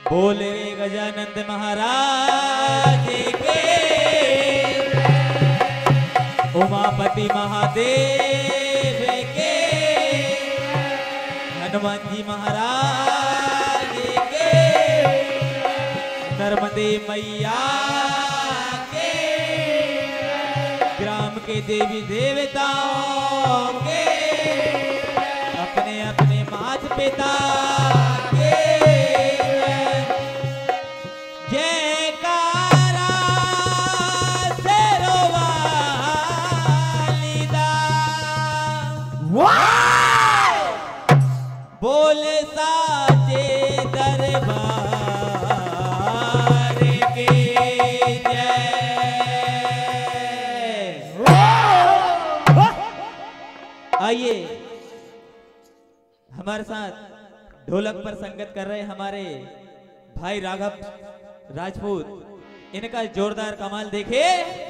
बोले गजानंद महाराज के, उमापति महादेव के, हनुमान जी महाराज के, नर्मदे मैया के, ग्राम के देवी देवताओं के, अपने अपने माता पिता के जयकारा शेरों वाली दा। बोले साचे दरबार के जय। आइए हमारे साथ ढोलक पर संगत कर रहे हमारे भाई राघव राजपूत, इनका जोरदार कमाल देखे।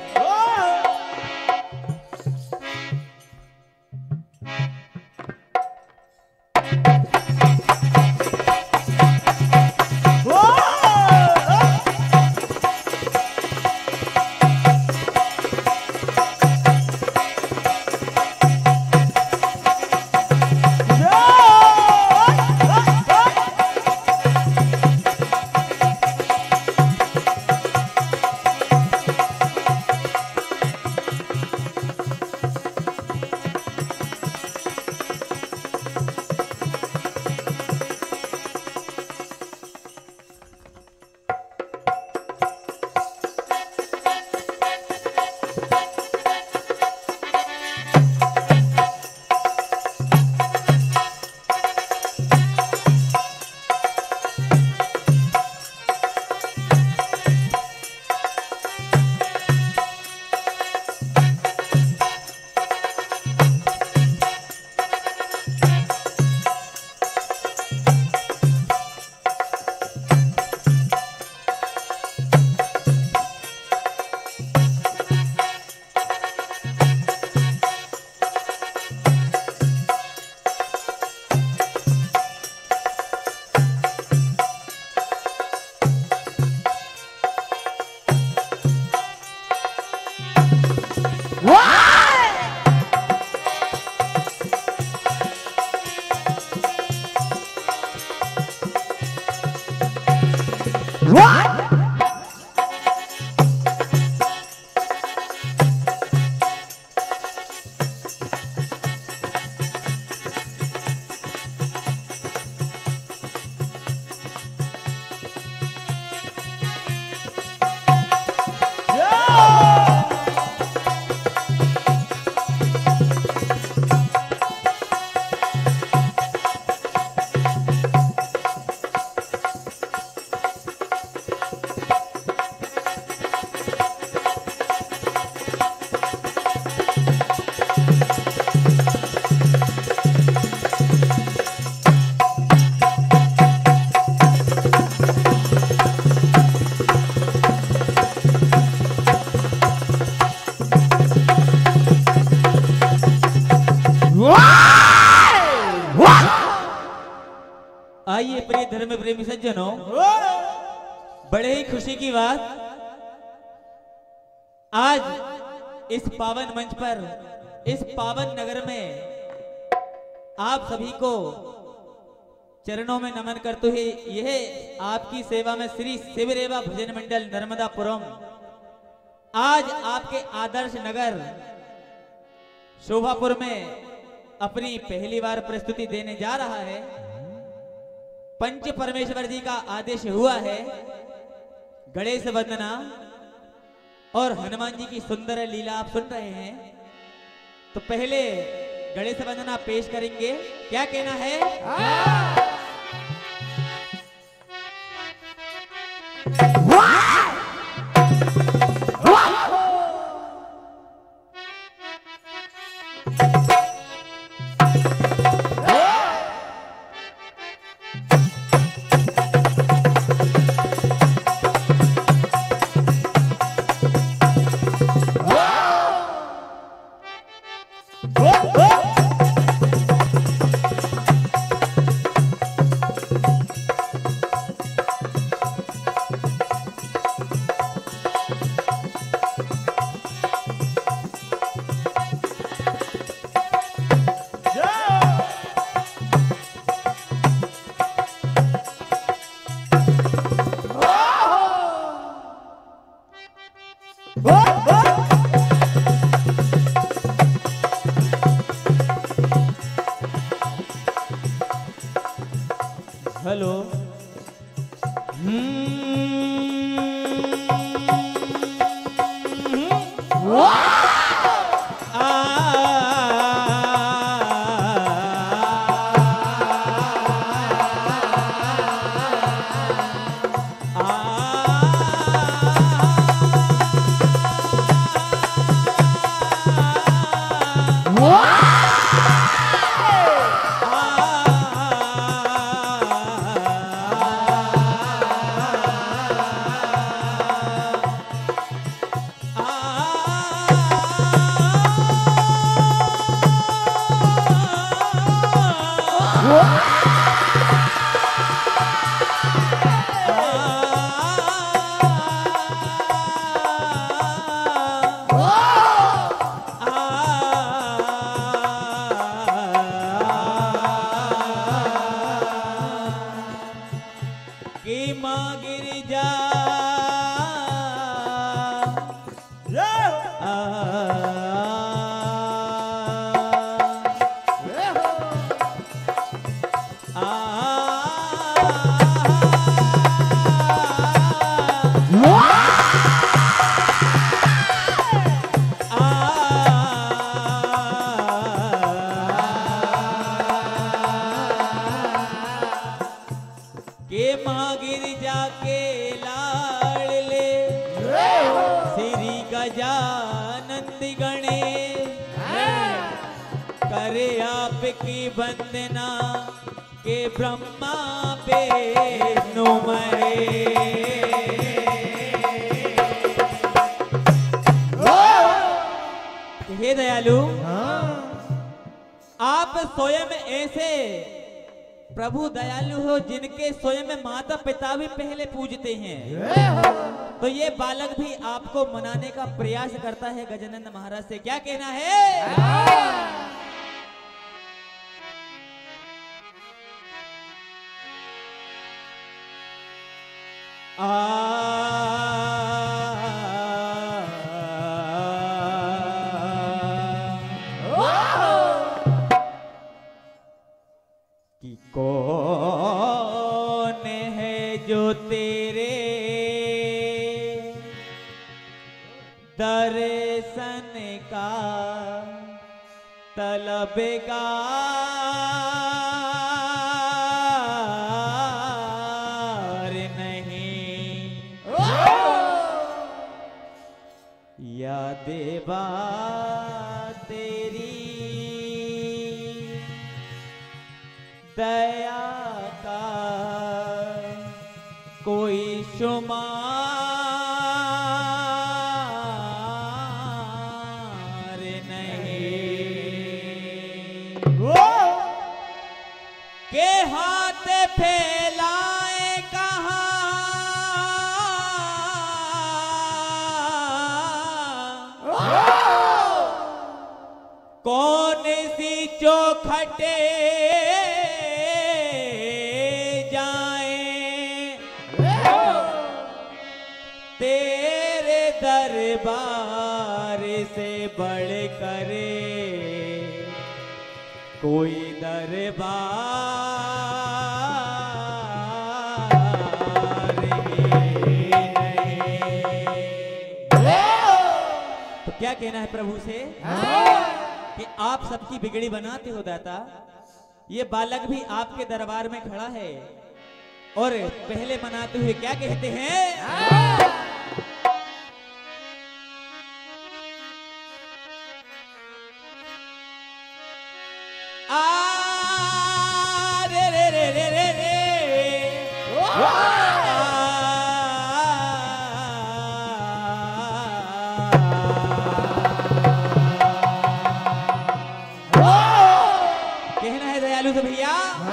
आइए प्रिय धर्म प्रेमी सज्जनों, बड़े ही खुशी की बात, आज इस पावन मंच पर, इस पावन नगर में आप सभी को चरणों में नमन करते हुए यह आपकी सेवा में श्री शिवरेवा भजन मंडल नर्मदापुरम आज आपके आदर्श नगर शोभापुर में अपनी पहली बार प्रस्तुति देने जा रहा है। पंच परमेश्वर जी का आदेश हुआ है, गणेश वंदना और हनुमान जी की सुंदर लीला आप सुन रहे हैं। तो पहले गणेश वंदना पेश करेंगे, क्या कहना है? हेलो। वंदना के ब्रह्मा विष्णु हे दयालु, आप स्वयं ऐसे प्रभु दयालु हो जिनके स्वयं माता पिता भी पहले पूजते हैं, तो ये बालक भी आपको मनाने का प्रयास करता है। गजानन महाराज से क्या कहना है? कि कौन है जो तेरे दर्शन का तलबगार नहीं, या देवा तेरी दया का कोई शुमार नहीं, के हाथ फैलाए कहाँ कौन सी चौखटे तेरे दरबार से बढ़ करे कोई दरबार नहीं। तो क्या कहना है प्रभु से कि आप सबकी बिगड़ी बनाते हो दाता। ये बालक भी आपके दरबार में खड़ा है और पहले मनाते हुए क्या कहते हैं? रे रे रे रे रे रे कहना है दयालु से भैया।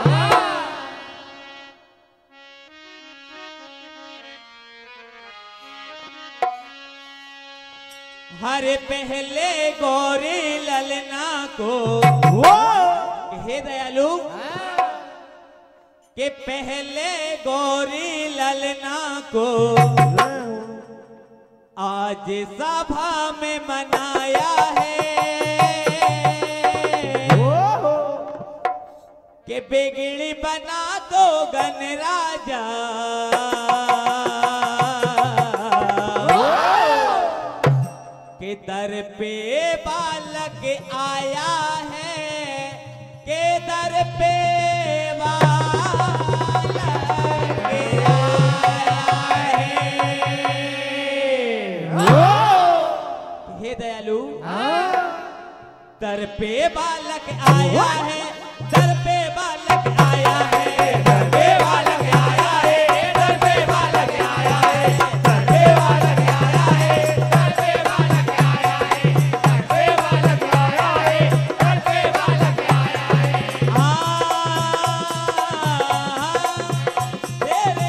हर पहले गौरी ललना को हे दयालु के पहले गौरी ललना को आज सभा में मनाया है, के के बिगड़ी बना दो गन राजा, के दर पे बालक आया है, के दर पे बालक आया है। हे दयालु, दर पे बालक आया है, दर पे बालक आया है, दर पे बालक आया है, दर पे बालक आया है, दर पे बालक आया है, दर पे बालक आया है, दर पे बालक आया है, दर पे बालक आया है। तेरे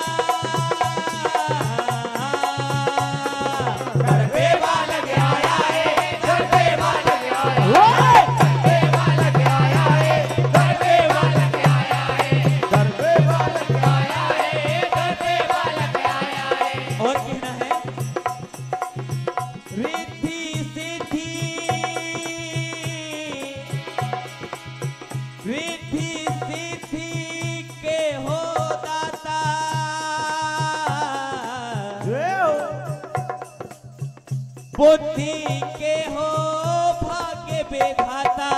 दर पे बालक आया है, दर पे बालक आया है। बुद्धि के हो भाग्य विधाता,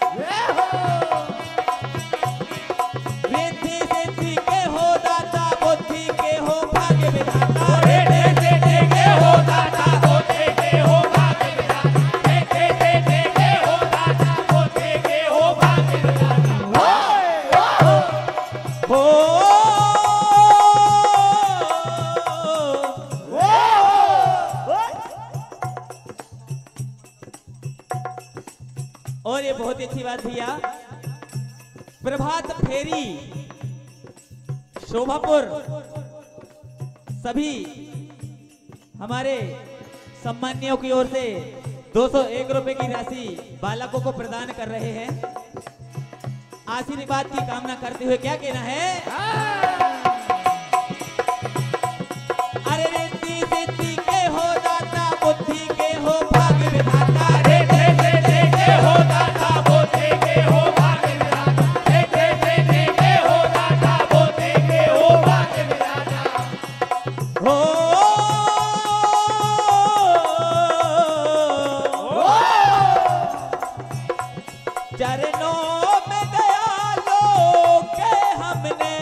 रिद्धि सिद्धि के हो दाता, बुद्धि के हो भाग्य विधाता, रिद्धि सिद्धि के हो दाता, बुद्धि के हो भाग्य विधाता, रिद्धि सिद्धि के हो दाता, बुद्धि के हो भाग्य विधाता। हो और ये बहुत ही अच्छी बात भैया, प्रभात फेरी शोभापुर सभी हमारे सम्मानियों की ओर से 201 रुपए की राशि बालकों को प्रदान कर रहे हैं। आशीर्वाद की कामना करते हुए क्या कहना है? अरे रिद्धि सिद्धि के हो दाता, बुद्धि के हो भाग्य विधाता, रिद्धि सिद्धि के हो दाता, बुद्धि के हो भाग्य विधाता, रिद्धि सिद्धि के हो दाता, बुद्धि के हो भाग्य विधाता। हो चरणों में दयालों के हमने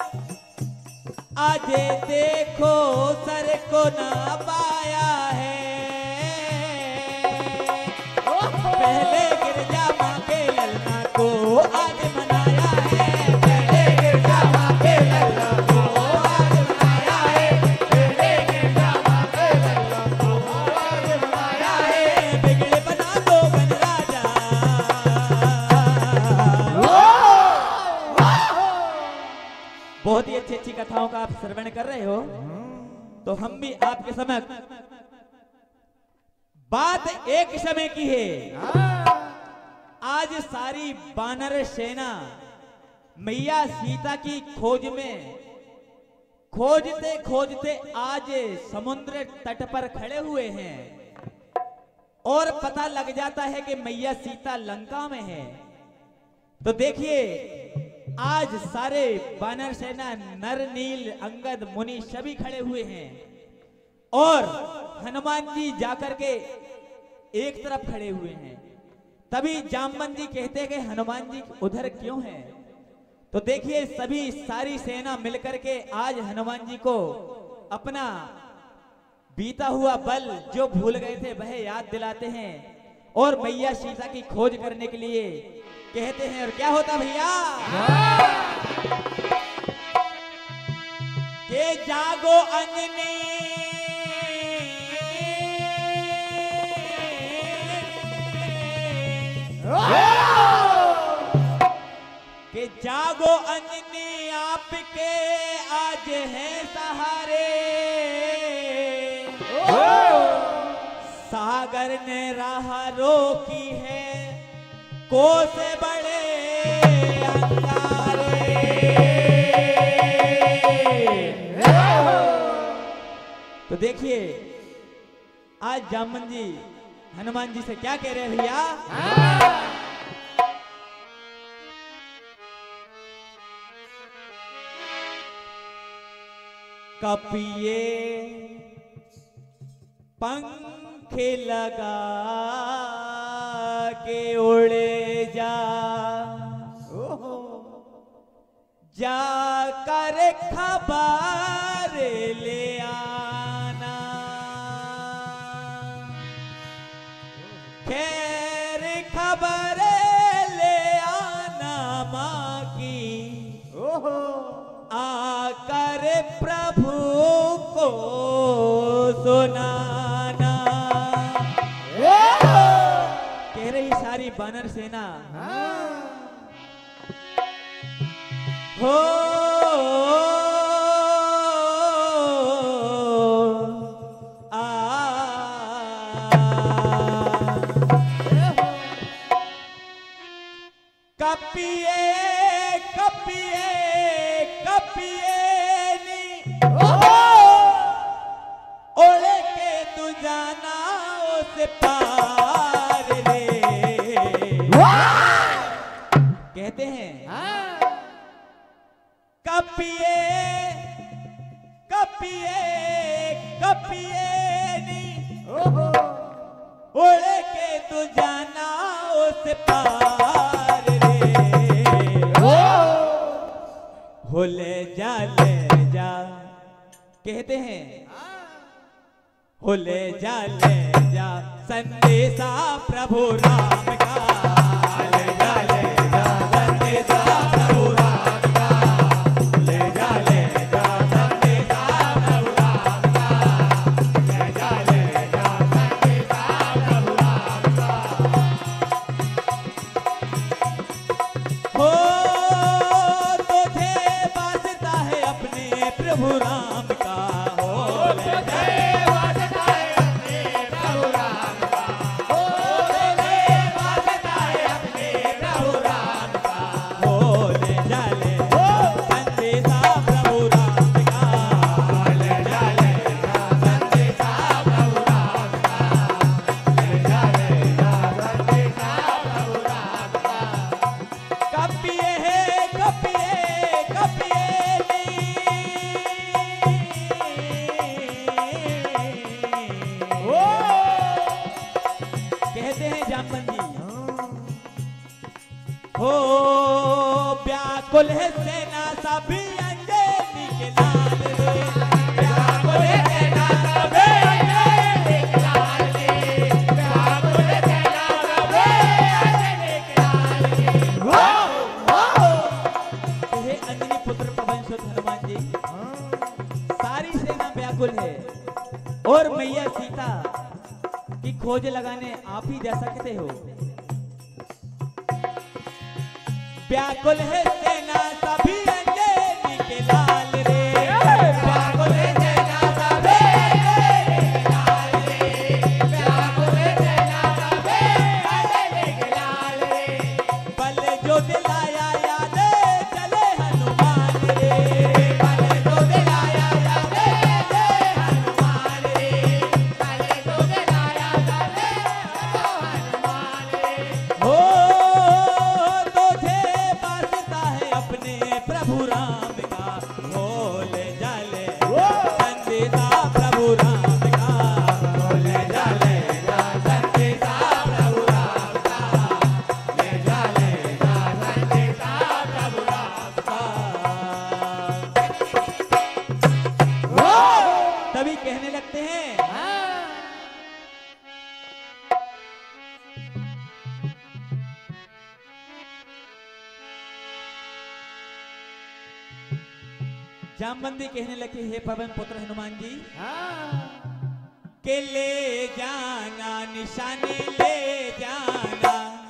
आज देखो सर को ना पाया है। पहले गिरजा माँ के ललना को आज मनाया है, पहले गिरजा माँ के ललना को आज मनाया है, पहले गिरजा माँ के ललना को आज मनाया है। बिगड़े बना दो गन राजा। बहुत ही अच्छी अच्छी कथाओं का आप श्रवण कर रहे हो, तो हम भी आपके समक्ष बात एक समय की है। आज सारी वानर सेना मैया सीता की खोज में खोजते खोजते आज समुद्र तट पर खड़े हुए हैं और पता लग जाता है कि मैया सीता लंका में है। तो देखिए आज सारे वानर सेना नर नील अंगद मुनि सभी खड़े हुए हैं और हनुमान जी जाकर के एक तरफ खड़े हुए हैं। तभी जामवंत जी कहते हैं कि हनुमान जी उधर क्यों हैं? तो देखिए सभी सारी सेना मिलकर के आज हनुमान जी को अपना बीता हुआ बल जो भूल गए थे वह याद दिलाते हैं और मैया सीता की खोज करने के लिए कहते हैं। और क्या होता भैया के जागो अंजनी के जागो अंजनी आपके आज है सहारे। सागर ने राह रोकी है कोस बड़े अंगारे। तो देखिए आज जामवंत जी हनुमान जी से क्या कह रहे हैं भैया? कपिए पंखे लगा के उड़े जा, जाकर खबर ले आना, खैर खबर ले आना माँ की, आकर प्रभु को सुनाना। कह रही सारी वानर सेना, हो कपिए कपिए कपिए नी ओले के तू जाना उस पार रे। कहते हैं कपिए कपिए कपिए नी ओले के तू जाना उस पार रे। हो ले जा कहते हैं, हो ले जा संदेशा प्रभु राम का, ले जा संदेशा प्रभु राम का, ले जा संदेशा प्रभु राम का, ले जा संदेशा प्रभु राम का। हो तुझे वास्ता है अपने प्रभु राम का, हो ले जा हो व्याकुल है सेना सभी अंजनी के लाल रे, व्याकुल है सेना सभी अंजनी के लाल रे, व्याकुल है सेना सभी अंजनी के लाल रे। हे अंजनी पुत्र पवन सुत हनुमान जी, सारी सेना व्याकुल है और मैया सीता की खोज लगाने आप ही जा सकते हो। व्याकुल है सेना सभी अंजनी के लाल रे, व्याकुल है सेना सभी अंजनी के लाल रे, व्याकुल है सेना सभी अंजनी के लाल रे। बल जो दिलाया याद चले हनुमान रे, बल जो दिलाया याद चले हनुमान रे, बल जो दिलाया याद चले हनुमान रे। हो प्रभु राम का, हो ले जा संदेशा प्रभु राम का, हो ले जा संदेशा प्रभु राम का, ले जा संदेशा प्रभु राम का। तभी कहने लगते हैं, जामबंदी कहने लगे, हे पवन पुत्र हनुमान जी, के ले जाना निशानी ले जाना।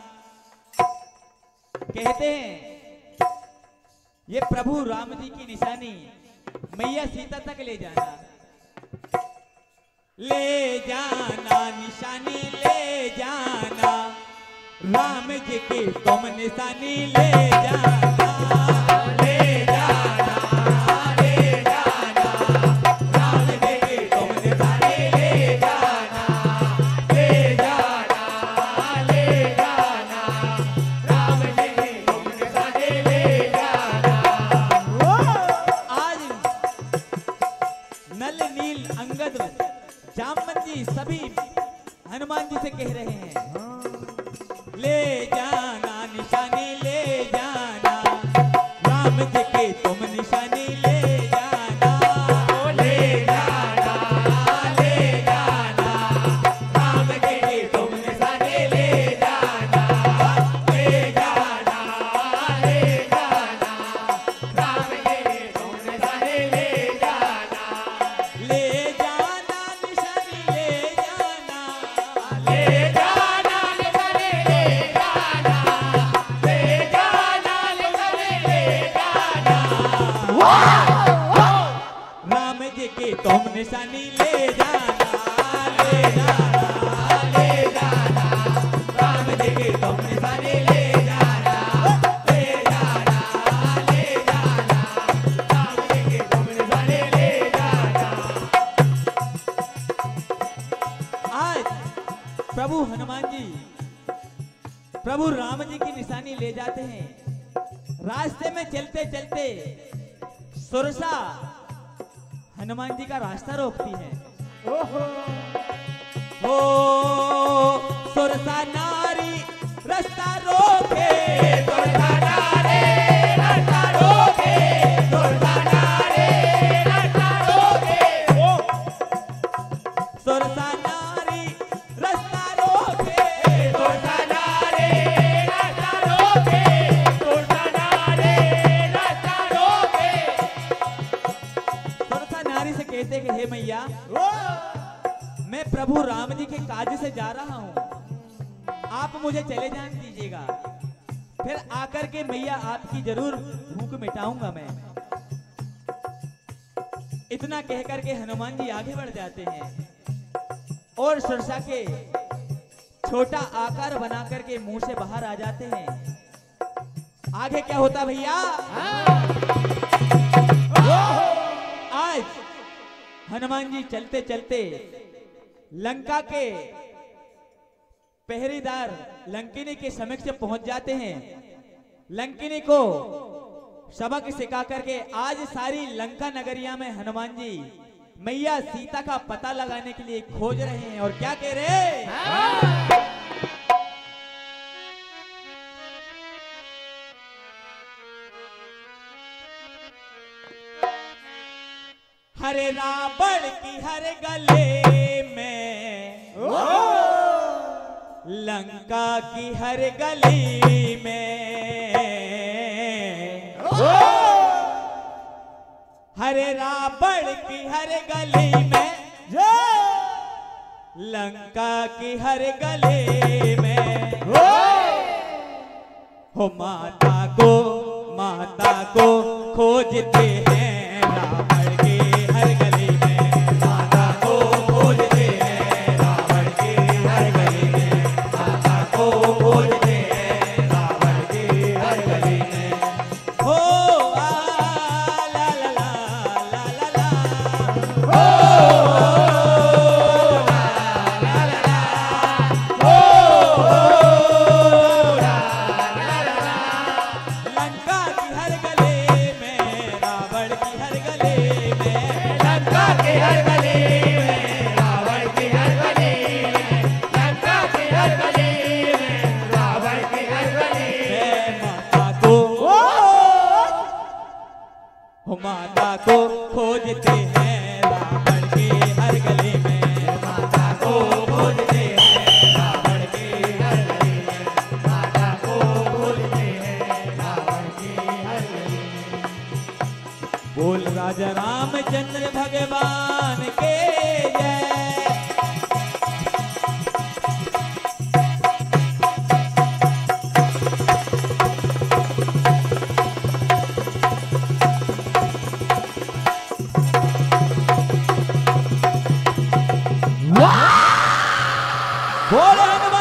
कहते हैं ये प्रभु राम जी की निशानी मैया सीता तक ले जाना, ले जाना निशानी ले जाना, राम जी की तुम निशानी ले जाना, ले जाना जी सभी हनुमान जी से कह रहे हैं, ले जाना निशानी ले जाना, राम जी की तुम निशानी ले जाना, ले जाना राम जी की तुम निशानी ले जाना, ले जाना राम जी की तुम निशानी ले जाना, ले जाना निशानी ले जाना, ले जाना निशानी ले जाना, ले जाना निशानी ले जाना, राम जी की तुम निशानी ले जाना, ले जाना राम जी की तुम निशानी ले जाना, ले जाना राम जी की तुम निशानी ले जाना। आज प्रभु हनुमान जी प्रभु राम जी की निशानी ले जाते हैं। रास्ते में चलते चलते सुरसा हनुमान जी का रास्ता रोकती है। ओ सुरसा नारी रास्ता रोके, सुरसा नारी रास्ता रोके, सुरसा नारी रास्ता रोके, सुरसा नारी रास्ता रोके, सुरसा नारी रास्ता रोके, सुरसा नारी रास्ता रोके। सुरसा नारी से कहते कि हे मैया, मैं प्रभु राम जी के काज से जा रहा हूं, आप मुझे चले जाने दीजिएगा, फिर आकर के मैया आपकी जरूर भूख मिटाऊंगा मैं। इतना कहकर के हनुमान जी आगे बढ़ जाते हैं और सुरसा के छोटा आकार बना करके मुंह से बाहर आ जाते हैं। आगे क्या होता भैया? आज हनुमान जी चलते चलते लंका के पहरेदार लंकिनी के समक्ष पहुंच जाते हैं। लंकिनी को सबक सिखा करके आज सारी लंका नगरिया में हनुमान जी मैया सीता का पता लगाने के लिए खोज रहे हैं। और क्या कह रहे हैं? हरे रावण की हर गले में, लंका की हर गली में, हरे रावण की हर गली में, लंका की हर गली में, हो माता को खोजते हैं रावण की हर गली में, माता को खोजते हैं रावण की हर गली में, माता को खोजते हैं रावण की हर गली में। हो आ ला ला ला ला ला ला, हो ला ला ला ला, हो ला ला ला ला। लंका की हर गली में, रावण की हर गली में, लंका की हर गली में, रावण की हर गली में, लंका की हर गली में, रावण की हर गली में। माता को खोजते हैं रावण की हर गली में, माता को खोजते हैं रावण की हर गली में, माता को खोजते हैं रावण की हर गली में। बोल राजा रामचंद्र भगवान के जय। बोल हनुमान